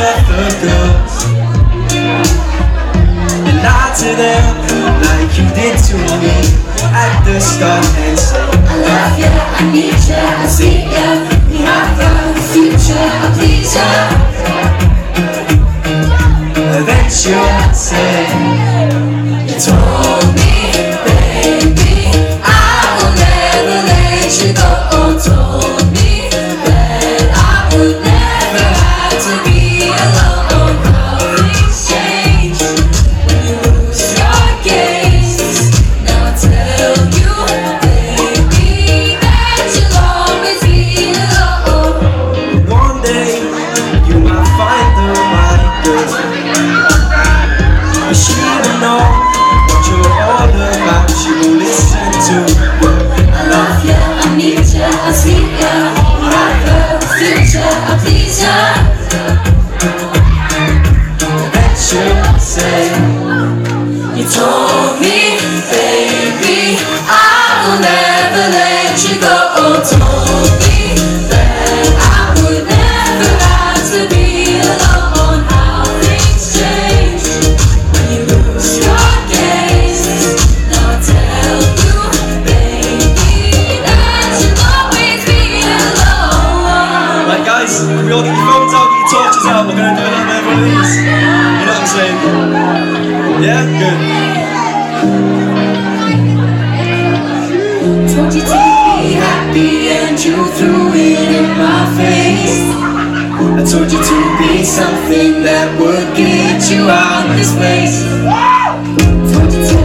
other girls and lie to them like you did to me at the start and say I love you, I need you, I see you. We have a future, I please you. Then she'll say, you told me, baby, I will never let you go. Told me that I would never have to be alone. How things change when you lose your gaze. Now I tell you, baby, that you'll always be alone. one day you might find the right girl. She will know what you're all about. She will listen to you. I love you, I need you, I see you. We have a future, I please you. Then she'll say, You told me, baby, I will never let you go. Told me that I would never have to be alone. How things change when you lose your gaze. Now I tell you, baby, that you'll always be alone. right guys, can we all get your phones out, get your torches out? We're going to do a little bit of one of these. You know what I'm saying? Yeah? Good. Told you to be happy and you threw it in my face. I told you to be Something that would get you out of this place. Told you to